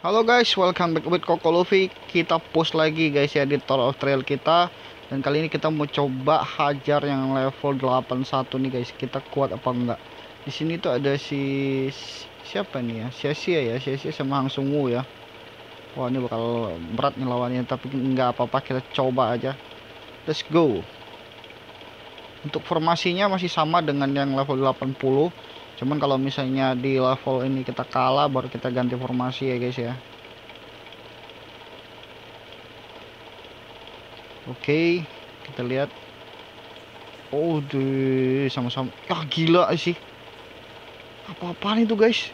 Halo guys, welcome back with Koko Luffy. Kita post lagi guys ya di Tour of Trail kita. Dan kali ini kita mau coba hajar yang level 81 nih guys. Kita kuat apa enggak? Di sini tuh ada siapa nih ya? Sia-sia sama Hang Sungwoo ya. Wah, ini bakal berat nih lawannya, tapi enggak apa-apa, kita coba aja. Let's go. Untuk formasinya masih sama dengan yang level 80. Cuman kalau misalnya di level ini kita kalah, baru kita ganti formasi ya guys ya. Oke, kita lihat. Oh deh, sama-sama. Ah, gila sih. Apa-apaan itu guys?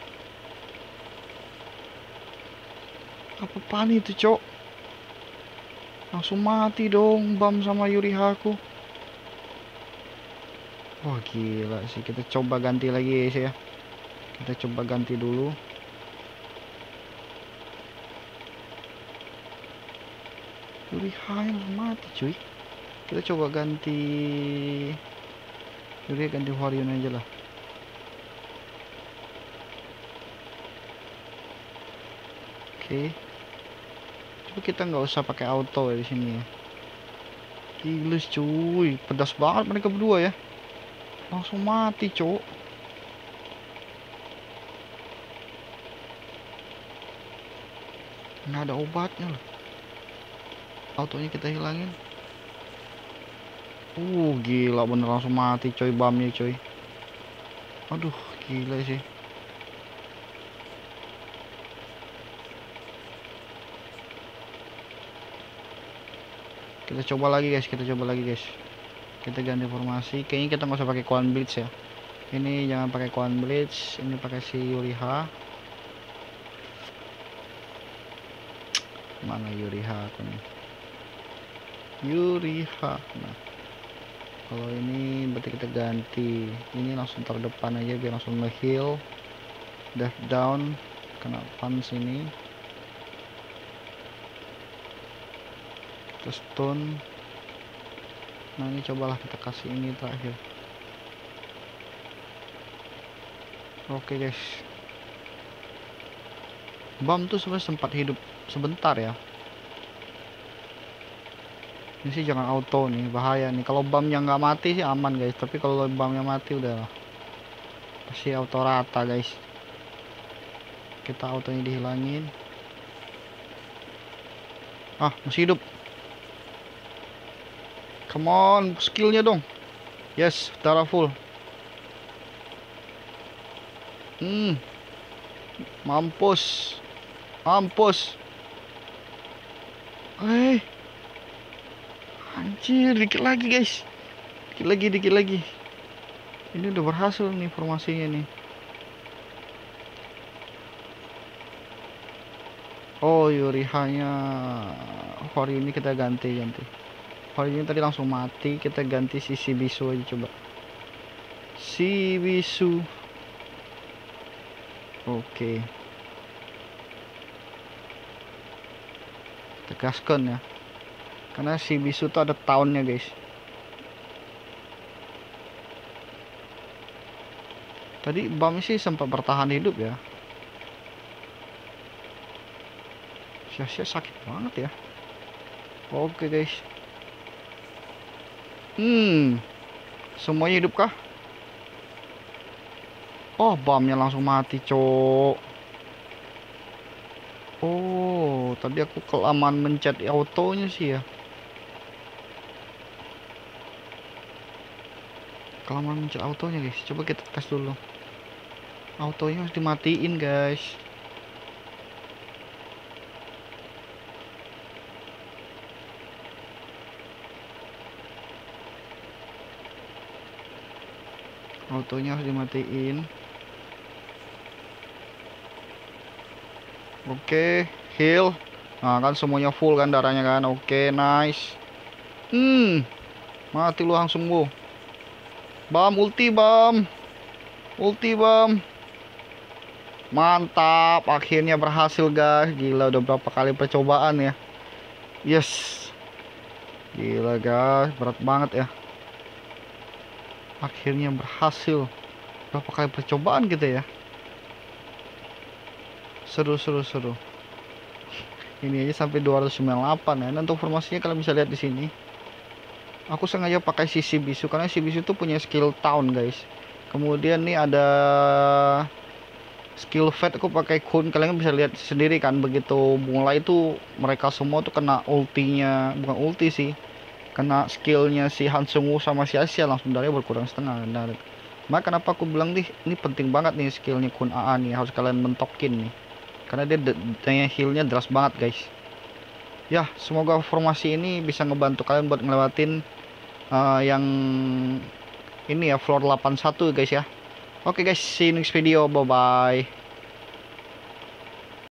Apa-apaan itu cok? Langsung mati dong Bam sama Yurihaku. Wah gila sih. Kita coba ganti lagi guys ya. Kita coba ganti dulu. Yuriha langsung mati cuy. Kita coba ganti Yuri, ganti Horion aja lah. Oke. Coba kita nggak usah pakai auto ya di sini ya. Gila cuy, pedas banget mereka berdua ya. Langsung mati cok. Nggak ada obatnya loh. Autonya kita hilangin. Gila bener langsung mati coy Bamnya coy. Aduh gila sih. Kita coba lagi guys, kita ganti formasi. Kayaknya kita nggak usah pakai Quan Blitz ya. Ini jangan pakai Quan Blitz, ini pakai si Yuriha. Mana Yuriha aku nih? Yuriha. Nah, kalau ini berarti kita ganti. Ini langsung terdepan aja biar langsung nge-heal. Dive down, kena punch ini. Kita stun. Nah ini cobalah kita kasih ini terakhir. Oke guys. Bam tuh sebenarnya sempat hidup sebentar ya. Ini sih jangan auto nih, bahaya nih. Kalau Bamnya nggak mati sih aman guys. Tapi kalau Bamnya mati udah pasti auto rata guys. Kita autonya dihilangin. Ah, masih hidup. Come on, skillnya dong. Yes, darah full. Mampus. Anjir, dikit lagi guys. Dikit lagi. Ini udah berhasil nih formasinya nih. Oh, Yurihanya Hori ini kita ganti. Hori ini tadi langsung mati, kita ganti si Shibisu aja coba. Shibisu. Oke. Kita gaskan ya. Karena Shibisu tuh ada tahunnya guys. Tadi Bam sih sempat bertahan hidup ya. Sia-sia sakit banget ya. Oke guys. Semuanya hidup kah? Oh, Bamnya langsung mati cok. Oh, tadi aku kelamaan mencet autonya sih ya. Kelamaan mencet autonya guys. Coba kita tes dulu. Autonya harus dimatiin guys. Autonya harus dimatiin. Oke, heal. Nah kan semuanya full kan darahnya kan. Oke, nice. Mati lu langsung bu. Bam, ulti Bam. Mantap, akhirnya berhasil guys. Gila, udah berapa kali percobaan ya. Yes. Gila guys, berat banget ya. Akhirnya berhasil. Berapa kali percobaan kita ya. Seru. Ini aja sampai 298 ya. Nah, untuk formasinya kalian bisa lihat di sini. Aku sengaja pakai si Shibisu karena Shibisu tuh punya skill town guys. Kemudian nih ada skill fat, aku pakai Kun. Kalian bisa lihat sendiri kan, begitu mulai itu mereka semua tuh kena ultinya, bukan ulti sih, kena skillnya si Hansungu sama si Asia, langsung dari berkurang setengah. Nah, maka kenapa aku bilang nih ini penting banget nih skillnya Kun AA nih, harus kalian mentokin nih karena dia daya healnya deras banget guys. Ya, semoga formasi ini bisa ngebantu kalian buat ngelewatin yang ini ya, floor 81 guys ya. Oke guys, see you next video, bye bye.